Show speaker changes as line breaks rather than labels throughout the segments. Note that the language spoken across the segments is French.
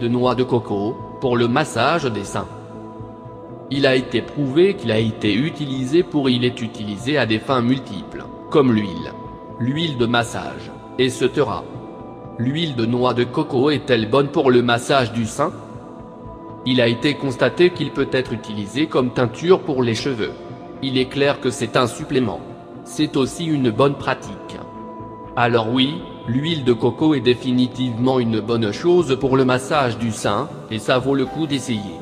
de noix de coco, pour le massage des seins. Il a été prouvé qu'il a été utilisé il est utilisé à des fins multiples, comme l'huile de massage, etc. L'huile de noix de coco est-elle bonne pour le massage du sein? Il a été constaté qu'il peut être utilisé comme teinture pour les cheveux. Il est clair que c'est un supplément. C'est aussi une bonne pratique. Alors oui, l'huile de coco est définitivement une bonne chose pour le massage du sein, et ça vaut le coup d'essayer.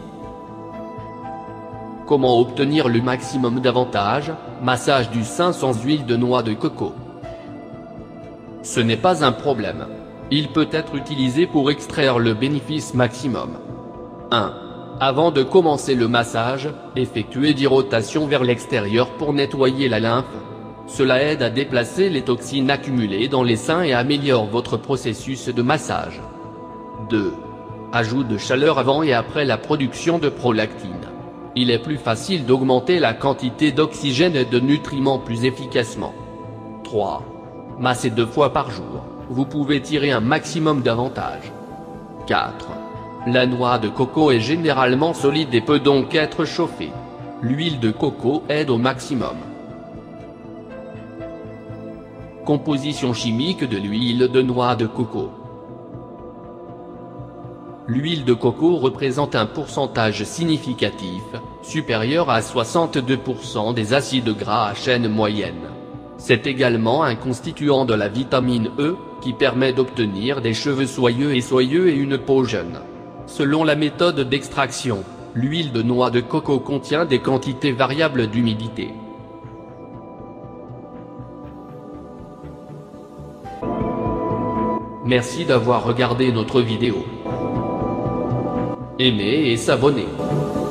Comment obtenir le maximum d'avantages? Massage du sein sans huile de noix de coco. Ce n'est pas un problème. Il peut être utilisé pour extraire le bénéfice maximum. 1. Avant de commencer le massage, effectuez 10 rotations vers l'extérieur pour nettoyer la lymphe. Cela aide à déplacer les toxines accumulées dans les seins et améliore votre processus de massage. 2. Ajout de chaleur avant et après la production de prolactine. Il est plus facile d'augmenter la quantité d'oxygène et de nutriments plus efficacement. 3. Massez 2 fois par jour, vous pouvez tirer un maximum d'avantages. 4. La noix de coco est généralement solide et peut donc être chauffée. L'huile de coco aide au maximum. Composition chimique de l'huile de noix de coco. L'huile de coco représente un pourcentage significatif, supérieur à 62% des acides gras à chaîne moyenne. C'est également un constituant de la vitamine E, qui permet d'obtenir des cheveux soyeux et une peau jeune. Selon la méthode d'extraction, l'huile de noix de coco contient des quantités variables d'humidité. Merci d'avoir regardé notre vidéo. Aimez et s'abonner.